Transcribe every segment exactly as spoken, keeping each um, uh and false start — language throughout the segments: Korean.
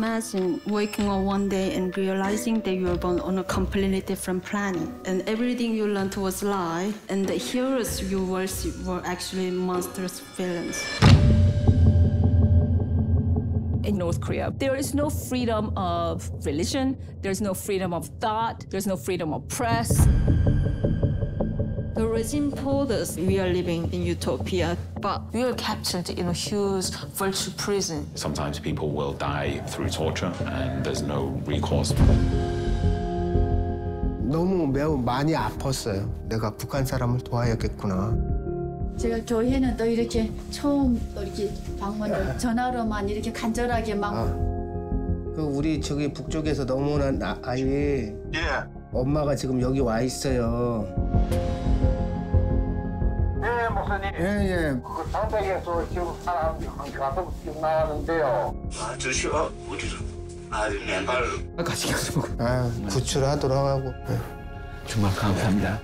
imagine waking up one day and realizing that you were born on a completely different planet and everything you learned was lie and the heroes you worship were actually monstrous villains. In North Korea, there is no freedom of religion, there's no freedom of thought, there's no freedom of press. The regime told us we are living in utopia, but we are captured in a huge virtual prison. Sometimes people will die through torture and there's no recourse. 너무 매우 많이 아팠어요. 내가 북한 사람을 도와야겠구나. 제가 교회는 또 이렇게 처음 또 이렇게 방문을 전화로만 이렇게 간절하게 막. 아, 그 우리 저기 북쪽에서 넘어온 아, 아이. 예. 엄마가 지금 여기 와 있어요. 예, 목사님. 예, 예. 그 장백에서 지금 사람 가서 지금 나왔는데요. 아, 저 시가 어디서? 아, 맨발. 같이 가서 먹어. 아, 구출하도록 하고. 예. 정말 감사합니다.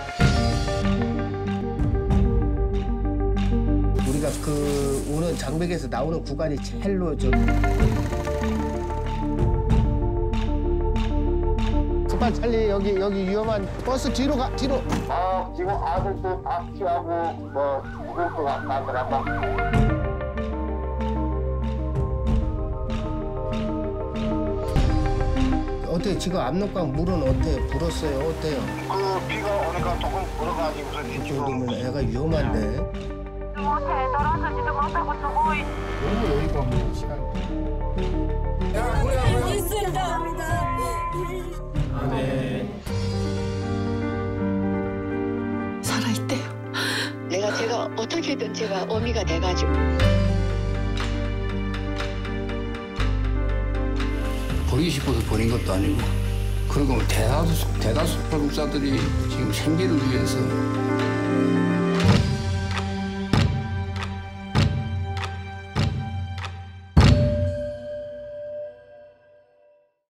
우리가 그 오는 장백에서 나오는 구간이 제일로 좀. 스파 찰리 여기 여기 위험한 버스 뒤로 가 뒤로. 아, 지금 아들도 다 피하고 뭐 죽을 것 같더라고. 어때 지금 압록강 물은 어때 불었어요 어때요? 그 비가 오니까 조금 불어가지고서 이 정도면 애가 위험한데. 못해 떨어지지도 못하고 두고 있. 너무 여유가 없는 시간. 있습니다. 아, 네. 살아있대요. 내가 제가 어떻게든 제가 어미가 돼가지고. 버리고 싶어서 버린 것도 아니고 그리고 대다수 대다수 탈북자들이 지금 생계를 위해서